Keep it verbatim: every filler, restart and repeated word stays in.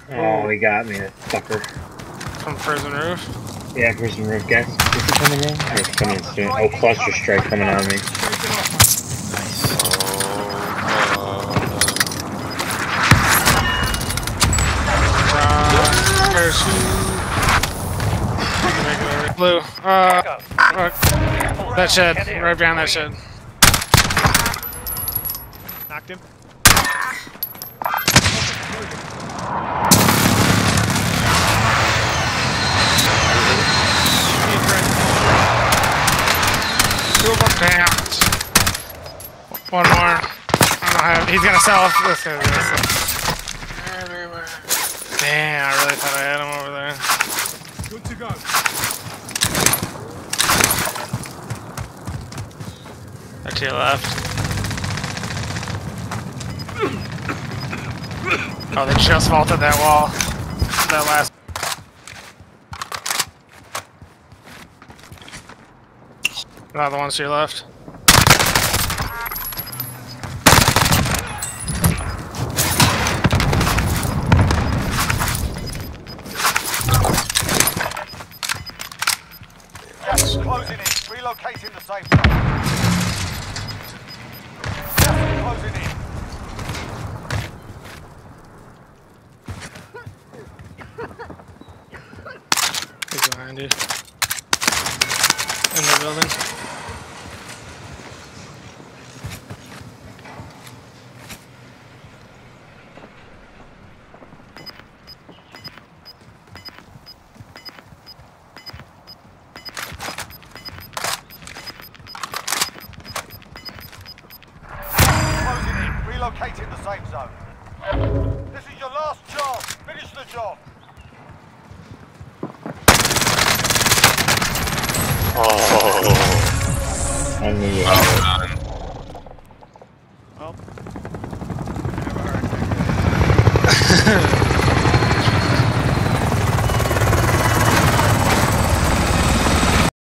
Oh, he got me, that fucker. From prison roof? Yeah, prison roof. Gas. Is he coming in? Or is he coming in soon? Oh, cluster strike coming on me. Blue. Uh, uh, that shed. Right behind that shed. Knocked him. Two of them. Damn. One more. I don't have. He's gonna sell. This guy's gonna sell. Everywhere. Damn, I really thought I had him over there. Good to go. Right to your left. Oh, they just vaulted that wall. That last. Another one's to your left. Closing in. Relocating the safe zone. Closing in. He's behind you. In the building. Relocating the safe zone. This is your last chance. Finish the job. Oh, I knew you had it.